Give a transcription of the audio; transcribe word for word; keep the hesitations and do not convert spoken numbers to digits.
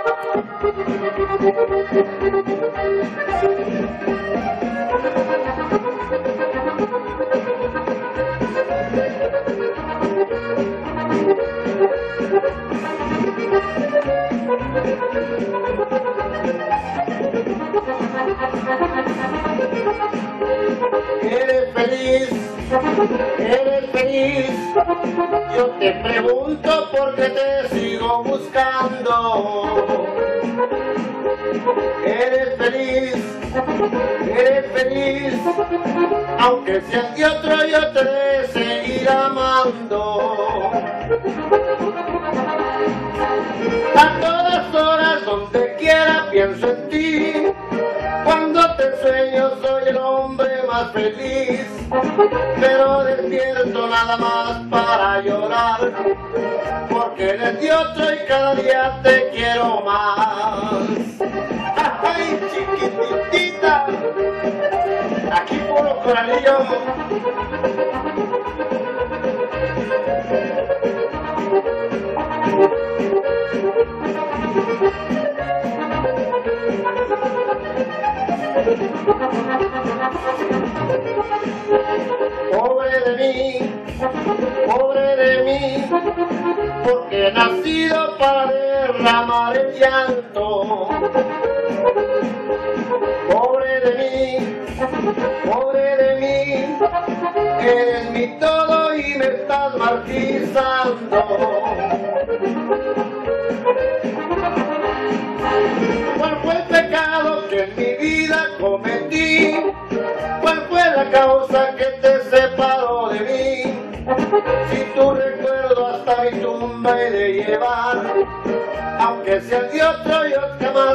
¿Eres feliz? ¿Eres feliz? Yo te pregunto por qué te sigo buscando. ¿Eres feliz? ¿Eres feliz? Aunque seas de otro yo te de seguir amando. A todas horas, donde quiera, pienso en ti. Cuando te sueño soy el hombre más feliz, pero despierto nada más para llorar, porque eres de otro y cada día te quiero más. ¡Ay, chiquitita! Aquí puro coralillo. Pobre de mí, pobre de mí, porque he nacido para derramar el llanto. Pobre de mí, pobre de mí, eres mi todo y me estás martirizando. ¿Cuál fue el pecado que en mi vida cometí? ¿Cuál fue la causa que te separó de mí? Si tu recuerdo hasta mi tumba he de llevar, aunque sea de otro yo jamás